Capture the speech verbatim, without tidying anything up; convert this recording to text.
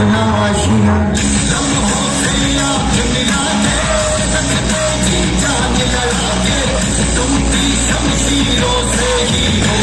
नवाशियां लम्हों से आँख मिला के रखते जी जान लगा के तुम की शमशीरों से ही हो